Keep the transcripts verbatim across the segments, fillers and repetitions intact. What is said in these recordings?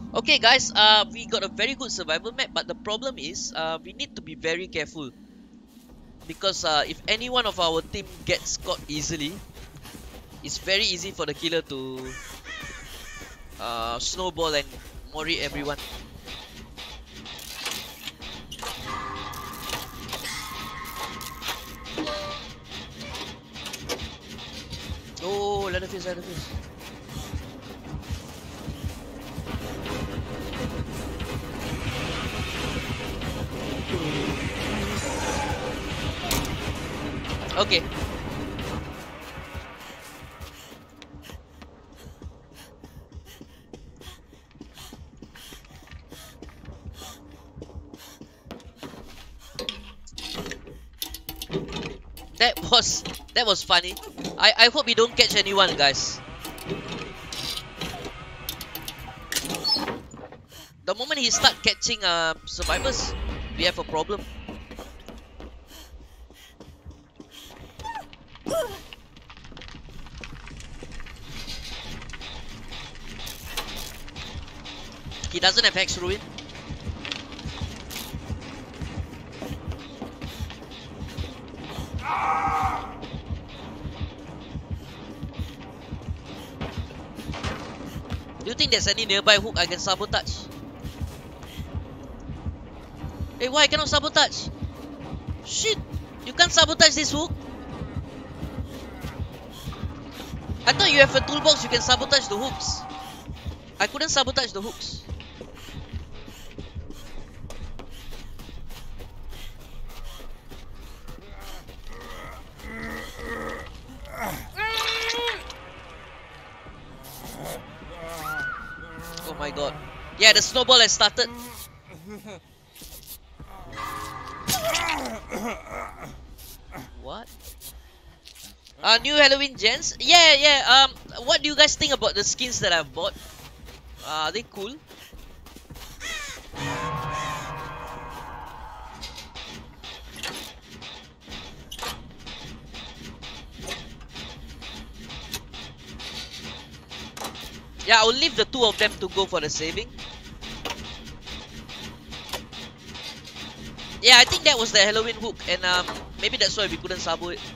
Okay guys, uh, we got a very good survival map, but the problem is uh, we need to be very careful. Because uh, if any one of our team gets caught easily, it's very easy for the killer to uh, snowball and mori everyone. Oh, Leatherface, Leatherface. Okay. That was that was funny. I I hope we don't catch anyone, guys. The moment he start catching uh survivors, we have a problem. He doesn't have Hex Ruin. Do you think there's any nearby hook I can sabotage? Hey, why I cannot sabotage? Shit! You can't sabotage this hook? I thought you have a toolbox you can sabotage the hooks. I couldn't sabotage the hooks. Oh my god. Yeah, the snowball has started. What? Uh, new Halloween gens? Yeah, yeah. Um, what do you guys think about the skins that I've bought? Uh, are they cool? Yeah, I'll leave the two of them to go for the saving. Yeah, I think that was the Halloween hook, and um, maybe that's why we couldn't sabo it.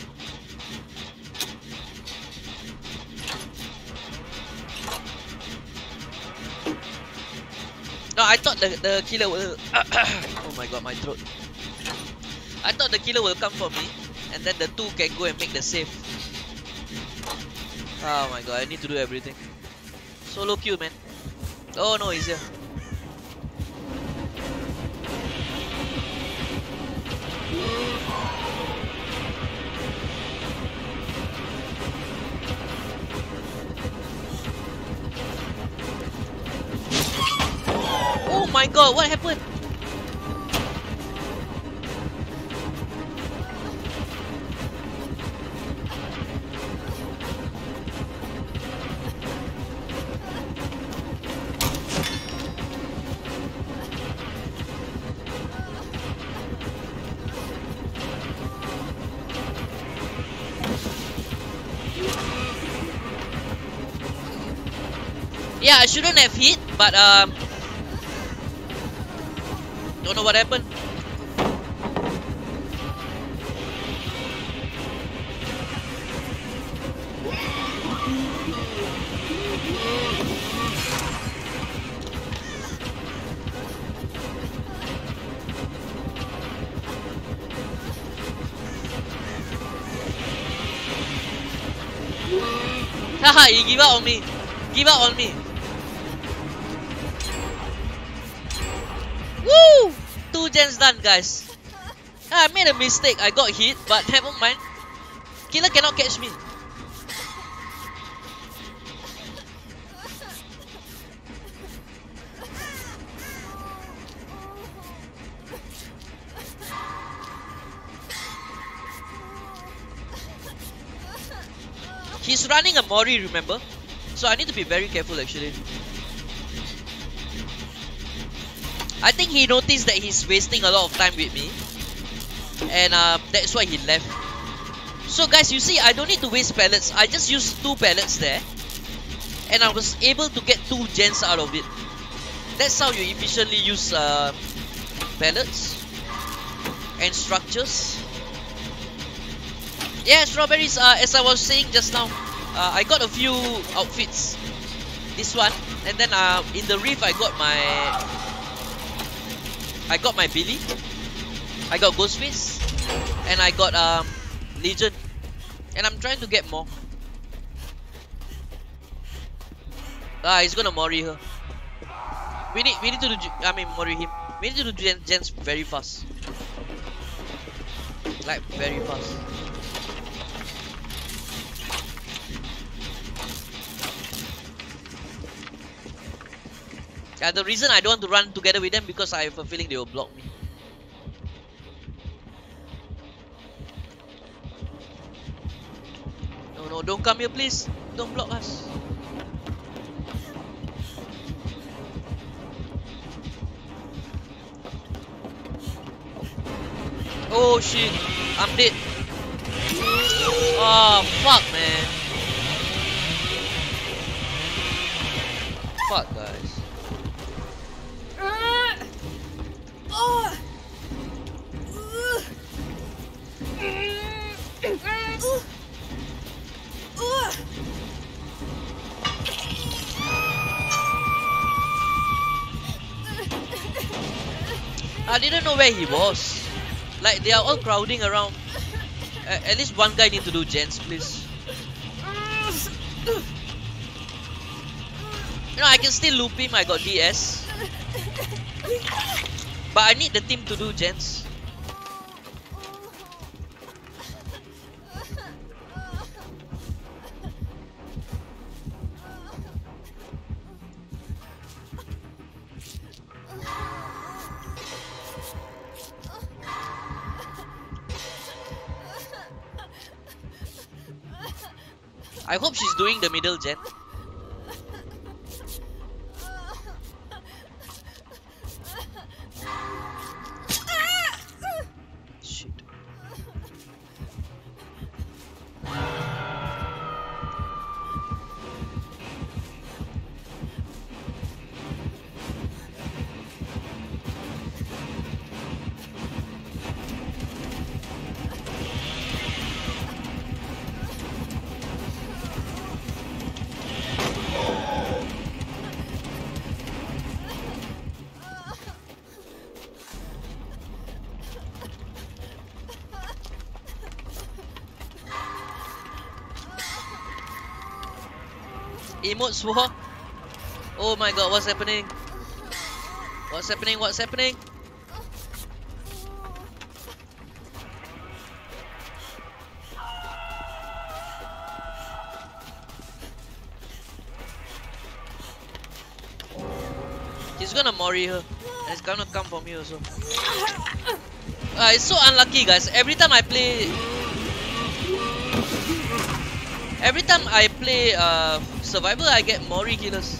No, I thought the, the killer will... Oh my god, my throat. I thought the killer will come for me, and then the two can go and make the save. Oh my god, I need to do everything. Solo queue, man. Oh no, he's here. Oh my god, what happened? Yeah, I shouldn't have hit, but um, don't know what happened. Haha, he give up on me. Give up on me. Woo! Two gens done, guys. I made a mistake. I got hit, but never mind. Killer cannot catch me. He's running a Mori, remember? So I need to be very careful actually. I think he noticed that he's wasting a lot of time with me. And uh, that's why he left. So guys, you see, I don't need to waste pellets. I just used two pellets there. And I was able to get two gens out of it. That's how you efficiently use uh, pellets and structures. Yeah, strawberries, uh, as I was saying just now, uh, I got a few outfits. This one, and then uh, in the reef I got my I got my Billy, I got Ghostface, and I got um, Legion, and I'm trying to get more. Ah, he's gonna Mori her. We need we need to do I mean Mori him. We need to do gen gens very fast, like very fast. Yeah, the reason I don't want to run together with them because I have a feeling they will block me. No, no, don't come here, please. Don't block us. Oh shit, I'm dead. Oh fuck, man. Fuck, guys. I didn't know where he was. Like, they are all crowding around. Uh, at least one guy need to do gens, please. You know, I can still loop him. I got D S. But I need the team to do gens. I hope she's doing the middle gen. Shit. Emotes war? Oh my god, what's happening? What's happening? What's happening? He's gonna Mori her. And it's gonna come from here also. Uh, it's so unlucky, guys. Every time I play Every time I play uh, Survivor, I get Mori killers.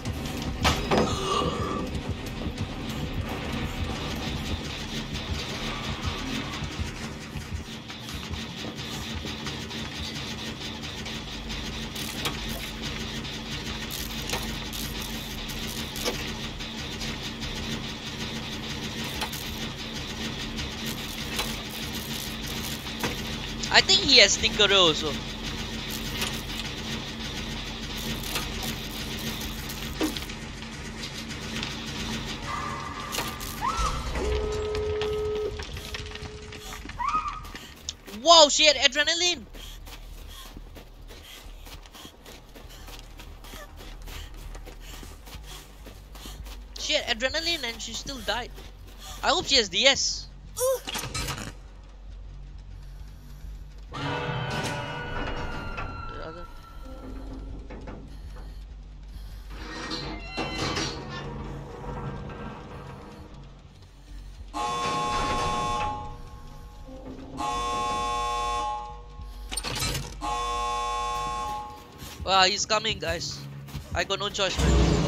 I think he has Tinkerer also. Wow, she had adrenaline. She had adrenaline and she still died. I hope she has D S. Ah, he's coming, guys. I got no choice, man.